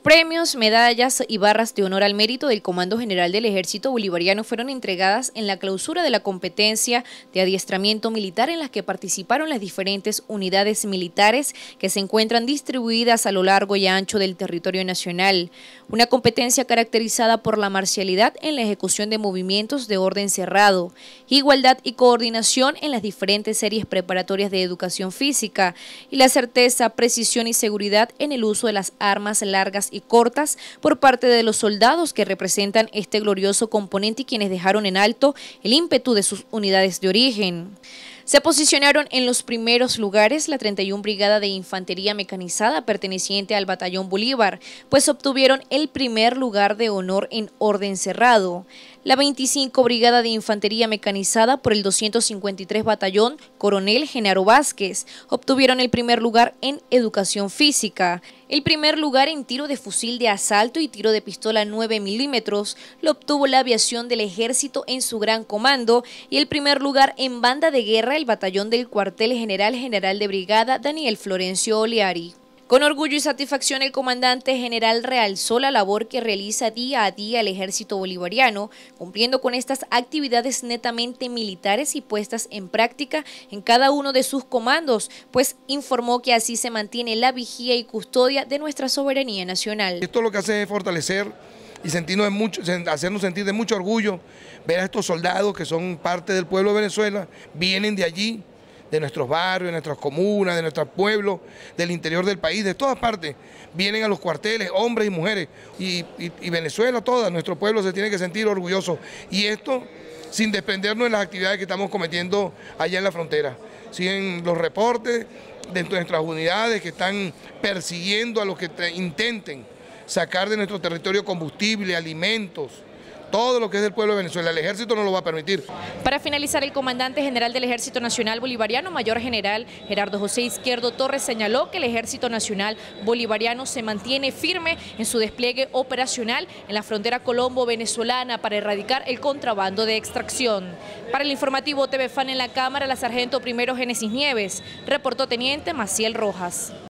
Premios, medallas y barras de honor al mérito del Comando General del Ejército Bolivariano fueron entregadas en la clausura de la competencia de adiestramiento militar en las que participaron las diferentes unidades militares que se encuentran distribuidas a lo largo y ancho del territorio nacional. Una competencia caracterizada por la marcialidad en la ejecución de movimientos de orden cerrado, igualdad y coordinación en las diferentes series preparatorias de educación física y la certeza, precisión y seguridad en el uso de las armas largas y cortas por parte de los soldados que representan este glorioso componente y quienes dejaron en alto el ímpetu de sus unidades de origen. Se posicionaron en los primeros lugares la 31 Brigada de Infantería Mecanizada perteneciente al Batallón Bolívar, pues obtuvieron el primer lugar de honor en orden cerrado. La 25 Brigada de Infantería Mecanizada por el 253 Batallón Coronel Genaro Vázquez obtuvieron el primer lugar en Educación Física. El primer lugar en tiro de fusil de asalto y tiro de pistola 9 milímetros lo obtuvo la aviación del Ejército en su gran comando y el primer lugar en banda de guerra el batallón del Cuartel General de Brigada Daniel Florencio Oleari. Con orgullo y satisfacción el comandante general realzó la labor que realiza día a día el Ejército Bolivariano, cumpliendo con estas actividades netamente militares y puestas en práctica en cada uno de sus comandos, pues informó que así se mantiene la vigía y custodia de nuestra soberanía nacional. Esto lo que hace es fortalecer y hacernos sentir de mucho orgullo, ver a estos soldados que son parte del pueblo de Venezuela, vienen de allí, de nuestros barrios, de nuestras comunas, de nuestros pueblos, del interior del país, de todas partes, vienen a los cuarteles, hombres y mujeres, y Venezuela toda, nuestro pueblo se tiene que sentir orgulloso, y esto sin desprendernos de las actividades que estamos cometiendo allá en la frontera. Siguen los reportes de nuestras unidades que están persiguiendo a los que intenten sacar de nuestro territorio combustible, alimentos, todo lo que es del pueblo de Venezuela. El Ejército no lo va a permitir. Para finalizar, el comandante general del Ejército Nacional Bolivariano, Mayor General Gerardo José Izquierdo Torres, señaló que el Ejército Nacional Bolivariano se mantiene firme en su despliegue operacional en la frontera colombo-venezolana para erradicar el contrabando de extracción. Para el informativo TV FAN en la Cámara, la sargento primero Génesis Nieves, reportó teniente Maciel Rojas.